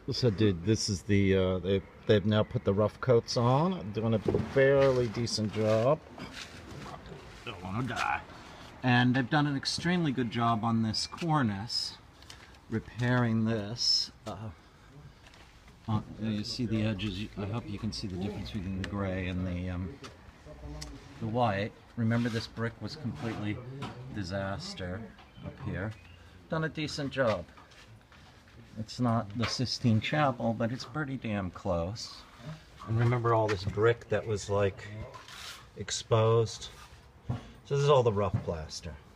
So, dude, this is the they've now put the rough coats on, doing a fairly decent job. Don't want to die. And they've done an extremely good job on this cornice, repairing this. You see the edges. I hope you can see the difference between the gray and the white. Remember, this brick was completely disaster up here. Done a decent job. It's not the Sistine Chapel, but it's pretty damn close. And remember all this brick that was like exposed? So this is all the rough plaster.